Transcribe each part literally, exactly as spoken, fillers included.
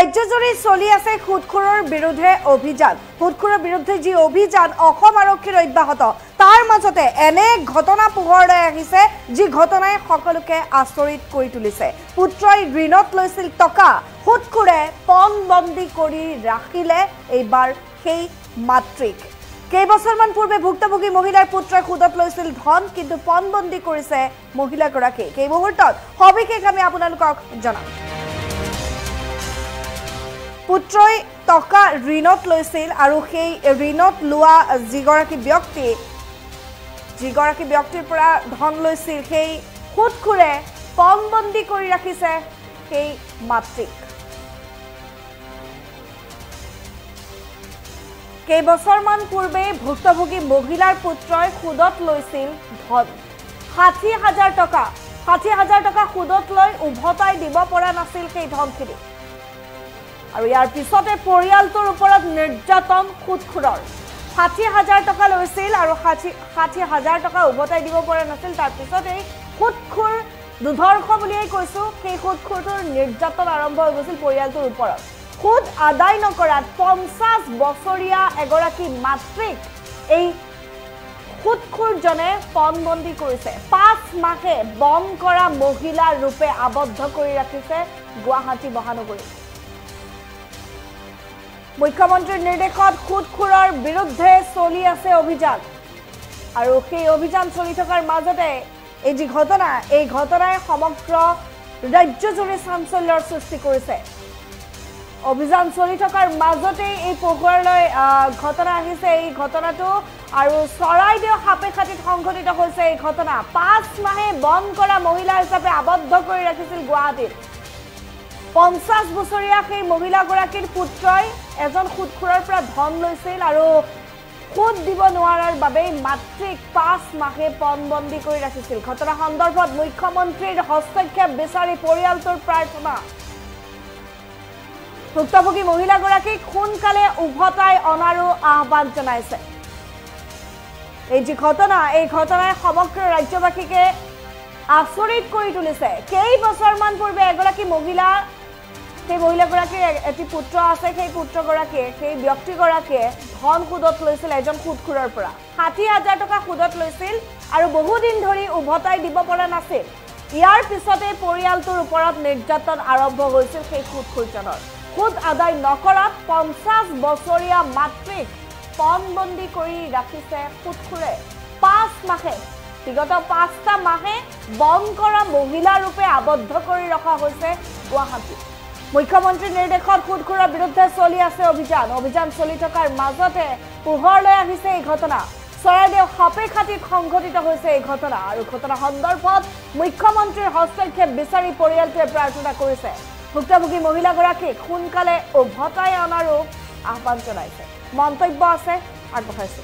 ৰাজ্যজুৰি চলি আছে সুদখোৰৰ বিৰুদ্ধে অভিযান সুদখোৰৰ বিৰুদ্ধে যি অভিযান অসম আৰক্ষীৰ অব্যাহত তাৰ মাজতে এনে ঘটনা পোহৰলৈ আহিছে যি ঘটনাই সকলোকে আচৰিত কৰি তুলিছে পুত্ৰই ঋণত লৈছিল টকা সুদখোৰে পণবন্দী কৰি ৰাখিলে এইবাৰ সেই মাতৃক কেইবছৰমান পূৰ্বে ভুক্তভোগী মহিলাৰ পুত্ৰই সুদত লৈছিল ধন কিন্তু পণবন্দী কৰিছে মহিলাগৰাকী এই মুহূৰ্তত সবিশেষ আমি আপোনালোকক জনাম পুত্ৰই টকা ঋণত লৈছিল আৰু সেই ঋণত লোৱা যিগৰাকী ব্যক্তি যিগৰাকী ব্যক্তিৰ পৰা ধন লৈছিল সেই সুদখোৰে পণবন্দী কৰি ৰাখিছে সেই মাতৃক কেইবছৰমান পূৰ্বে ভুক্তভোগী মহিলাৰ পুত্ৰই সুদত লৈছিল ধন ষাঠি হাজাৰ টকা ষাঠি হাজাৰ টকা সুদত লৈ উভতাই দিব পৰা নাছিল সেই ধনখিনি আৰু ইয়াৰ পিছতে পৰিয়ালটোৰ ওপৰত নিৰ্যাতন সুদখোৰৰ ষাঠি হাজাৰ টকা লৈছিল আৰু ষাঠি হাজাৰ টকা উভতাই দিব পৰা নাছিল তাৰ পিছতে সুদখোৰ দুধৰ্ষ বুলিয়েই কৈছো সেই সুদখোৰটোৰ নিৰ্যাতন আৰম্ভ হৈ গৈছিল পৰিয়ালটোৰ ওপৰত সুদ আদায় নকৰাত পঞ্চাছ বছৰীয়া এগৰাকী মাতৃক এই সুদখোৰজনে পণবন্দী কৰিছে পাঁচ মাহে বন কৰা মহিলা ৰূপে আবদ্ধ কৰি ৰাখিছে গুৱাহাটী মহানগৰী মুখ্যমন্ত্ৰীৰ নিৰ্দেশত সুদখোৰৰ বিৰুদ্ধে চলি আছে অভিযান আৰু সেই অভিযান চলি থকাৰ মাজতে এই যি ঘটনা এই ঘটনাই সমগ্ৰ ৰাজ্যজুৰি চাঞ্চল্যৰ সৃষ্টি কৰিছে অভিযান চলি থকাৰ মাজতে এই পোহৰলৈ ঘটনা আহিছে এই ঘটনাটো আৰু চৰাইদেউ সাপেখাতিত সংঘটিত হৈছে এই ঘটনা পাঁচ মাহে বন কৰা মহিলা হিচাপে আবদ্ধ কৰি ৰাখিছিল গুৱাহাটীত পঞ্চাছ বছৰীয়া সেই মহিলাগৰাকীৰ পুত্ৰই এজন সুদখোৰৰ পৰা ধন লৈছিল আৰু সুদ দিব নোৱাৰাৰ বাবে মাতৃক পাঁচ মাহে পণবন্দী কৰি ৰাখিছিল ঘটনা সন্দৰ্ভত মুখ্যমন্ত্ৰীৰ হস্তক্ষেপ বিচাৰি পৰিয়ালটোৰ প্ৰাৰ্থনা ভুক্তভোগী মহিলাগৰাকীক সোনকালে উভতাই অনাৰো আহ্বান জনাইছে এই যি ঘটনা এই ঘটনাই সমগ্ৰ ৰাজ্যবাসীকে আচৰিত কৰি তুলিছে কেইবছৰমান পূৰ্বে এগৰাকী মহিলা সেই মহিলাগৰাকীৰ এটি পুত্ৰ আছে সেই পুত্ৰগৰাকীয়ে সেই ব্যক্তিগৰাকীয়ে ধন সুদত লৈছিল এজন সুদখোৰৰ পৰা ষাঠি হাজাৰ টকা সুদত লৈছিল আৰু বহুদিন ধৰি উভতাই দিব পৰা নাছিল ইয়াৰ পিছতে পৰিয়ালটোৰ ওপৰত নিৰ্যাতন আৰম্ভ হৈছিল সেই সুদখোৰজনৰ সুদ আদায় নকৰাত পঞ্চাছ বছৰীয়া মাতৃক পণবন্দী কৰি ৰাখিছে সুদখোৰে পাঁচ মাহে বিগত পাঁচটা মাহে বন কৰা মহিলা ৰূপে আবদ্ধ কৰি ৰখা হৈছে গুৱাহাটী মুখ্যমন্ত্ৰীৰ নিৰ্দেশত সুদখোৰৰ বিৰুদ্ধে চলি আছে অভিযান অভিযান চলি থকাৰ মাজতে পোহৰলৈ আহিছে এই ঘটনা চৰাইদেউ সাপেখাতিত সংঘটিত হৈছে এই ঘটনা আৰু ঘটনা সন্দৰ্ভত মুখ্যমন্ত্ৰীৰ হস্তক্ষেপ বিচাৰি পৰিয়ালটোৱে প্ৰাৰ্থনা কৰিছে ভুক্তভোগী মহিলাগৰাকীক সোনকালে উভতাই অনাৰো আহ্বান জনাইছে মন্তব্য আছে আগবঢ়াইছে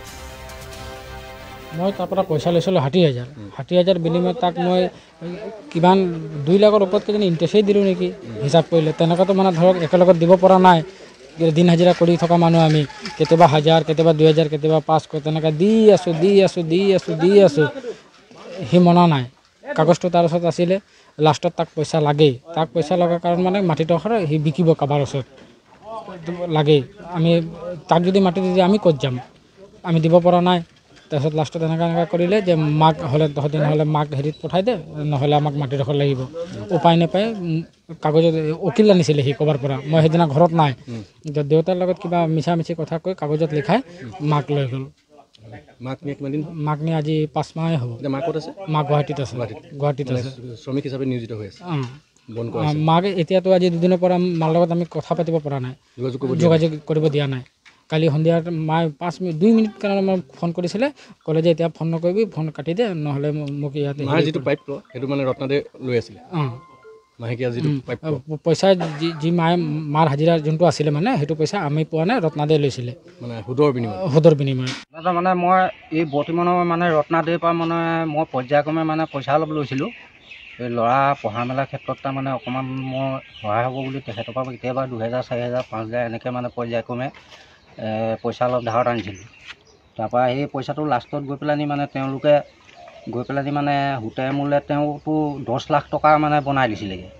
মই তাৰ পৰা পইচা লৈছিলোঁ ষাঠি হাজাৰ ষাঠি হাজাৰ বিনিময়ত তাক মই কিমান দুই লাখৰ ওপৰত কিজানি ইণ্টাৰেষ্টেই দিলোঁ নেকি হিচাপ কৰিলে তেনেকুৱাতো মানে ধৰক একেলগত দিব পৰা নাই দিন হাজিৰা কৰি থকা মানুহ আমি কেতিয়াবা হাজাৰ কেতিয়াবা দুই হাজাৰ কেতিয়াবা পাঁচশ তেনেকৈ দি আছোঁ দি আছোঁ দি আছোঁ দি আছোঁ সি মনা নাই কাগজটো তাৰ ওচৰত আছিলে লাষ্টত তাক পইচা লাগেই তাক পইচা লগাৰ কাৰণ মানে মাটিডোখৰ সি বিকিব কাৰোবাৰ ওচৰত লাগেই আমি তাক যদি মাটি দি আমি ক'ত যাম আমি দিব পৰা নাই তাৰপিছত লাষ্টত এনেকৈ এনেকৈ কৰিলে যে মাক হ'লে দহ দিন হ'লে মাক হেৰিত পঠাই দে নহ'লে আমাক মাটিডোখৰ লাগিব উপায় নাপায় কাগজত উকিল আনিছিলে সি ক'ৰবাৰ পৰা মই সেইদিনা ঘৰত নাই দেউতাৰ লগত কিবা মিছা মিছি কথা কৈ কাগজত লিখাই মাক লৈ গ'ল মাক নি আজি পাঁচ মাহে হ'ব মাক গুৱাহাটীত আছে গুৱাহাটীত আছে শ্ৰমিক হিচাপে নিয়োজিত হৈ আছে মাক এতিয়াতো আজি দুদিনৰ পৰা মাৰ লগত আমি কথা পাতিব পৰা নাই যোগাযোগ কৰিব দিয়া নাই কালি সন্ধিয়া মায়ে পাঁচ মিনিট দুই মিনিট কাৰণে মই ফোন কৰিছিলে ক'লে যে এতিয়া ফোন নকৰিবি ফোন কাটি দে নহ'লে মোক ইয়াতে যিটো প্ৰাপ্য সেইটো মানে ৰত্নাদে লৈ আছিলে মাহেকীয়া যিটো পইচা যি যি মায়ে মাৰ হাজিৰা যোনটো আছিলে মানে সেইটো পইচা আমি পোৱা নাই ৰত্নাদে লৈছিলে মানে সুদৰ বিনিময় সুদৰ বিনিময় দাদা মানে মই এই বৰ্তমানৰ মানে ৰত্নাদেৰ পৰা মানে মই পৰ্যায়ক্ৰমে মানে পইচা অলপ লৈছিলোঁ এই ল'ৰা পঢ়া মেলাৰ ক্ষেত্ৰত তাৰমানে অকণমান মই সহায় হ'ব বুলি তেখেতৰ পৰা কেতিয়াবা দুহেজাৰ চাৰি হেজাৰ পাঁচ হাজাৰ এনেকৈ মানে পৰ্যায়ক্ৰমে পইচা অলপ ধাৰত আনিছিলোঁ তাৰপৰা সেই পইচাটো লাষ্টত গৈ পেলানি মানে তেওঁলোকে গৈ পেলানি মানে হোটেল মূল্যে তেওঁতো দহ লাখ টকা মানে বনাই দিছিলেগৈ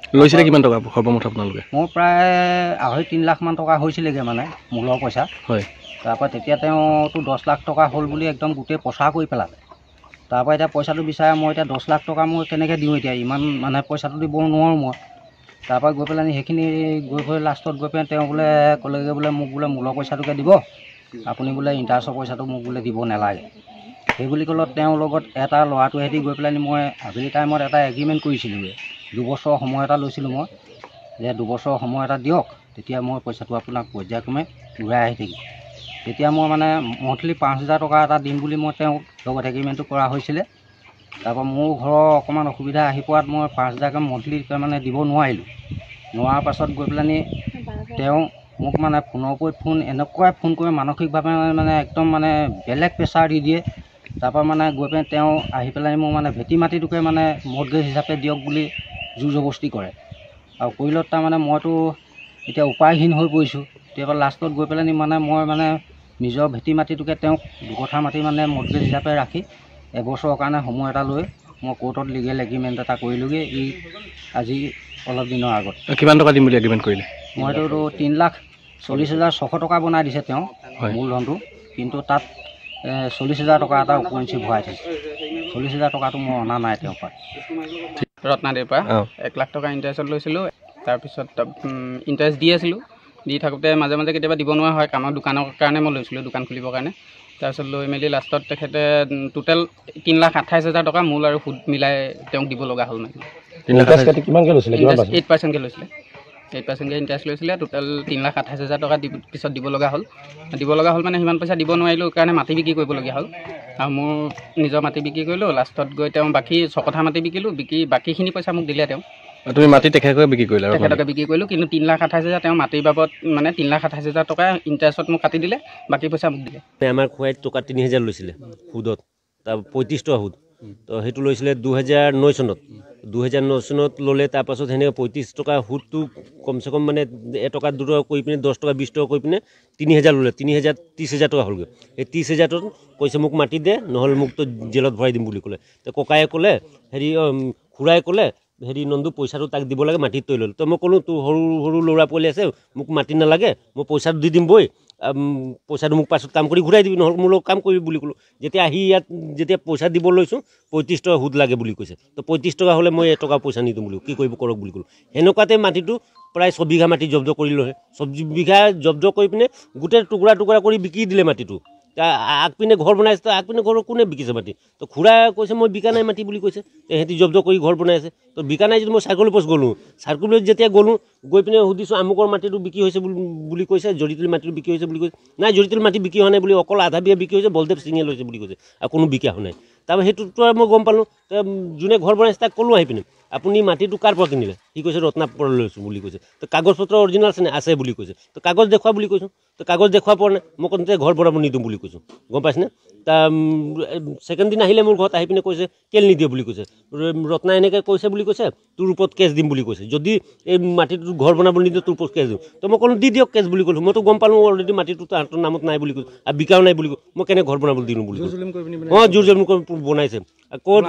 লৈছিলে কিমান টকা সৰ্বমুঠ আপোনালোকে? মোৰ প্ৰায় আঢ়ৈ তিনি লাখমান টকা হৈছিলেগৈ মানে মূলৰ পইচা। হয়। তাৰপৰা তেতিয়া তেওঁতো দহ লাখ টকা হ'ল বুলি একদম গোটেই প্ৰচাৰ কৰি পেলালে। তাৰপৰা এতিয়া পইচাটো বিচাৰে, মই এতিয়া দহ লাখ টকা মই কেনেকৈ দিওঁ এতিয়া, ইমান মানে পইচাটো দিব নোৱাৰোঁ মই। তাৰপৰা গৈ পেলাই সেইখিনি গৈ গৈ লাষ্টত গৈ পেলাই তেওঁ বোলে ক'লেগৈ বোলে মোক বোলে মূলৰ পইচাটোকে দিব, আপুনি বোলে ইণ্টাৰেষ্টৰ পইচাটো মোক বোলে দিব নালাগে। সেই বুলি ক'লত তেওঁৰ লগত এটা ল'ৰাটোৱে সৈতে গৈ পেলাই মই আবেলি টাইমত এটা এগ্ৰিমেণ্ট কৰিছিলোঁগৈ। দুবছৰ সময় এটা লৈছিলোঁ মই, যে দুবছৰ সময় এটা দিয়ক, তেতিয়া মই পইচাটো আপোনাক পৰ্যায়ক্ৰমে ঘূৰাই আহি থাকিম। তেতিয়া মই মানে মন্থলি পাঁচ হাজাৰ টকা এটা দিম বুলি মই তেওঁক লগত এগ্ৰিমেণ্টটো কৰা হৈছিলে। তাৰপৰা মোৰ ঘৰৰ অকণমান অসুবিধা আহি পোৱাত মই পাঁচ হাজাৰকৈ মন্থলি মানে দিব নোৱাৰিলোঁ। নোৱাৰাৰ পাছত গৈ পেলানি তেওঁ মোক মানে ফোনৰ ওপৰত ফোন এনেকুৱাই ফোন কৰি মানসিকভাৱে মানে একদম মানে বেলেগ প্ৰেছাৰ দি দিয়ে। তাৰপৰা মানে গৈ পেলাই তেওঁ আহি পেলাই মোক মানে ভেটি মাটিটোকে মানে মৰ্টগেজ হিচাপে দিয়ক বুলি জোৰ জবস্তি কৰে। আৰু কৰিলত তাৰমানে মইতো এতিয়া উপায়হীন হৈ পৰিছোঁ। তেতিয়া লাষ্টত গৈ পেলাই মানে মই মানে নিজৰ ভেটি মাটিটোকে তেওঁক দুকঠা মাটি মানে মৰ্টগেজ হিচাপে ৰাখি এবছৰৰ কাৰণে সময় এটা লৈ মই কোৰ্টত লিগেল এগ্ৰিমেণ্ট এটা কৰিলোঁগৈ এই আজি অলপ দিনৰ আগত। কিমান টকা দিম বুলি এগ্ৰিমেণ্ট কৰিলে? মইতো তিনি লাখ চল্লিছ হাজাৰ ছশ টকা বনাই দিছে তেওঁ মূলধনটো, কিন্তু তাত চল্লিছ হাজাৰ টকা এটা উপৰেঞ্চি ভৰাই থৈছে। চল্লিছ হাজাৰ টকাটো মই অনা নাই তেওঁৰ পৰা। ৰত্নাদেৱৰ পৰা এক লাখ টকা ইণ্টাৰেষ্টত লৈছিলোঁ। তাৰপিছত ইণ্টাৰেষ্ট দি আছিলোঁ, দি থাকোঁতে মাজে মাজে কেতিয়াবা দিব নোৱাৰা হয়, কামৰ দোকানৰ কাৰণে মই লৈছিলোঁ, দোকান খুলিবৰ কাৰণে। তাৰপিছত লৈ মেলি লাষ্টত তেখেতে টোটেল তিনি লাখ আঠাইছ হাজাৰ টকা মূল আৰু সুদ মিলাই তেওঁক দিব লগা হ'ল। মানে কিমানকৈ লৈছিলে? এইট পাৰ্চেণ্টকৈ লৈছিলে এইট পাৰ্চেণ্টকৈ ইণ্টাৰেষ্ট লৈছিলে। টোটেল তিনি লাখ আঠাইছ হাজাৰ টকা পিছত দিব লগা হ'ল। দিব লগা হ'ল মানে সিমান পইচা দিব নোৱাৰিলোঁ কাৰণে মাটি বিক্ৰী কৰিবলগীয়া হ'ল। আৰু মোৰ নিজৰ মাটি বিক্ৰী কৰিলোঁ। লাষ্টত গৈ তেওঁ বাকী ছকঠা মাটি বিকিলোঁ, বিকি বাকীখিনি পইচা মোক দিলে তেওঁ। তুমি মাটি তেখেতকৈ বিক্ৰী কৰিলা? তেখেতকে বিক্ৰী কৰিলোঁ, কিন্তু তিনি লাখ আঠাইছ হাজাৰ তেওঁ মাটিৰ বাবদ মানে তিনি লাখ আঠাইছ হাজাৰ টকা ইণ্টাৰেষ্টত মোক কাটি দিলে, বাকী পইচা মোক দিলে। আমাৰ খুৱাই টকা তিনি হাজাৰ লৈছিলে সুদত, তাৰ পঁয়ত্ৰিছ টকা সুদ। তো সেইটো লৈছিলে দুহেজাৰ ন চনত। দুহেজাৰ ন চনত ল'লে, তাৰপাছত সেনেকৈ পঁয়ত্ৰিছ টকা সুদটো কমচে কম মানে এটকা দুটকা কৰি পিনে দহ টকা বিছ টকা কৰি পিনে তিনি হেজাৰ ল'লে। তিনি হেজাৰ ত্ৰিছ হেজাৰ টকা হ'লগৈ। সেই ত্ৰিছ হেজাৰটোত কৈছে মোক মাটি দে, নহ'লে মোক তো জেলত ভৰাই দিম বুলি ক'লে। তো ককায়ে ক'লে, হেৰি খুৰাই ক'লে, হেৰি নন্দু পইচাটো তাক দিব লাগে, মাটিত তৈ ল'লে। তো মই ক'লোঁ তোৰ সৰু সৰু ল'ৰা পোৱালি আছে, মোক মাটি নালাগে, মই পইচাটো দি দিম বৈ, পইচাটো মোক পাছত কাম কৰি ঘূৰাই দিবি, নহ'লে মোৰ লগত কাম কৰিবি বুলি ক'লোঁ। যেতিয়া আহি ইয়াত যেতিয়া পইচা দিব লৈছোঁ, পঁয়ত্ৰিছ টকা সুদ লাগে বুলি কৈছে। তো পঁয়ত্ৰিছ টকা হ'লে মই এটকা পইচা নিদিওঁ বুলি কি কৰিব কৰক বুলি ক'লোঁ। সেনেকুৱাতে মাটিটো প্ৰায় ছবিঘা মাটি জব্দ কৰি লয়। ছবিঘা জব্দ কৰি পিনে গোটেই টুকুৰা টুকুৰা কৰি বিকি দিলে মাটিটো। আগপিনে ঘৰ বনাইছে, তো আগপিনে ঘৰ কোনে বিকিছে মাটি? তো খুৰা কৈছে মই বিকা নাই মাটি বুলি কৈছে। সিহঁতি জব্দ কৰি ঘৰ বনাই আছে। তো বিকা নাই যদি মই চাৰ্কল পোষ্ট গ'লোঁ, চাৰ্কলত যেতিয়া গ'লোঁ, গৈ পিনে সুধিছোঁ আমুকৰ মাটিটো বিক্ৰী হৈছে বুলি কৈছে, জৰিতলি মাটিটো বিক্ৰী হৈছে বুলি কৈছে। নাই, জৰিতলি মাটি বিক্ৰী হোৱা নাই বুলি, অকল আধা বিঘা বিক্ৰী হৈছে, বলদেৱ সিঙে লৈছে বুলি কৈছে, আৰু কোনো বিকা হোৱা নাই। তাৰপৰা সেইটোতো আৰু মই গম পালোঁ। যোনে ঘৰ বনাইছে তাক ক'লোঁ আহি পিনে, আপুনি মাটিটো কাৰ পৰা কিনিলে? সি কৈছে ৰত্নাৰ পৰা লৈছোঁ বুলি কৈছে। তো কাগজ পত্ৰ অৰিজিনেল আছে নে? আছে বুলি কৈছে। তো কাগজ দেখুওৱা বুলি কৈছোঁ। তো কাগজ দেখুওৱা পৰা নাই, মই কওঁতে ঘৰ বনাব নিদিওঁ বুলি কৈছোঁ, গম পাইছেনে? তাৰ ছেকেণ্ড দিন আহিলে মোৰ ঘৰত আহি পিনে কৈছে কেল নিদিয়ে বুলি কৈছে। ৰত্না এনেকৈ কৈছে বুলি কৈছে, তোৰ ওপৰত কেছ দিম বুলি কৈছে, যদি এই মাটিটো ঘৰ বনাব নিদিয়ে তোৰ ওপৰত কেছ দিওঁ। তো মই ক'লোঁ দি দিয়ক কেছ বুলি ক'লোঁ। মইতো গম পালোঁ অলৰেডি মাটিটো তাহাঁতৰ নামত নাই বুলি কৈছোঁ, আৰু বিকাও নাই বুলি কৈছোঁ। মই কেনে ঘৰ বনাবলৈ দিলোঁ বুলি কৈছোঁ। অঁ, জোৰ জুলুম কৰি বনাইছে। ক'ত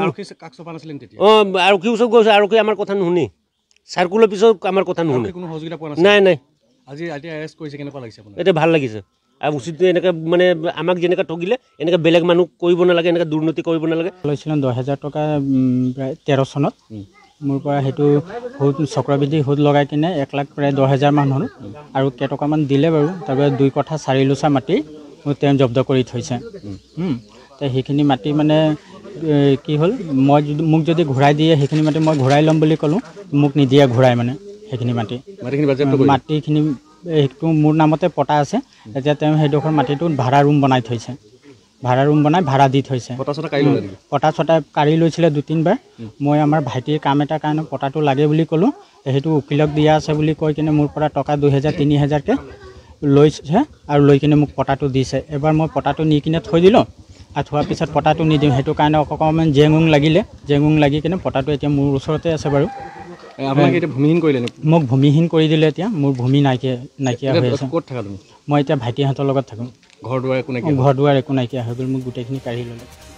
অঁ, আৰক্ষী ওচৰত গৈছে, আৰক্ষী আমাৰ কথা নুশুনি, চাৰ্কুলৰ পিছত আমাৰ কথা নুশুনি। নাই নাই, এতিয়া ভাল লাগিছে। আৰু উচিত এনেকৈ মানে আমাক যেনেকৈ ঠগিলে এনেকৈ বেলেগ মানুহ কৰিব নালাগে, এনেকৈ দুৰ্নীতি কৰিব নালাগে। লৈছিলোঁ দহ হাজাৰ টকা প্ৰায় তেৰ চনত। মোৰ পৰা সেইটো সুদ চক্ৰবৃদ্ধি সুদ লগাই কিনে এক লাখ প্ৰায় দহ হাজাৰমান হ'ল। আৰু কেইটকামান দিলে বাৰু। তাৰপিছত দুই কঠা চাৰি লোচা মাটি তেওঁ জব্দ কৰি থৈছে। তো সেইখিনি মাটি মানে কি হ'ল, মই যদি মোক যদি ঘূৰাই দিয়ে সেইখিনি মাটি মই ঘূৰাই ল'ম বুলি ক'লোঁ, মোক নিদিয়ে ঘূৰাই। মানে সেইখিনি মাটি মাটিখিনি সেইটো মোৰ নামতে পটা আছে। এতিয়া তেওঁ সেইডোখৰ মাটিটোত ভাড়া ৰুম বনাই থৈছে, ভাড়া ৰুম বনাই ভাড়া দি থৈছে। পটা চটা কাঢ়ি লৈছিলে দুই তিনিবাৰ। মই আমাৰ ভাইটিৰ কাম এটাৰ কাৰণে পটাটো লাগে বুলি ক'লোঁ, সেইটো উকিলক দিয়া আছে বুলি কৈ কিনে মোৰ পৰা টকা দুহেজাৰ তিনি হেজাৰকৈ লৈছে, আৰু লৈ কিনে মোক পটাটো দিছে। এবাৰ মই পটাটো নি কিনে থৈ দিলোঁ, আৰু থোৱাৰ পিছত পটাটো নিদিওঁ, সেইটো কাৰণে অকণমান জেঙুং লাগিলে। জেঙুং লাগি কিনে পটাটো এতিয়া মোৰ ওচৰতে আছে বাৰু। মোক ভূমিহীন কৰি দিলে। এতিয়া মোৰ ভূমি নাইকিয়া নাইকিয়া হৈ আছে। মই এতিয়া ভাইটিহঁতৰ লগত থাকোঁ। ঘৰ দুৱাৰ একো নাইকিয়া হৈ গ'ল, মোক গোটেইখিনি কাঢ়ি ল'লে।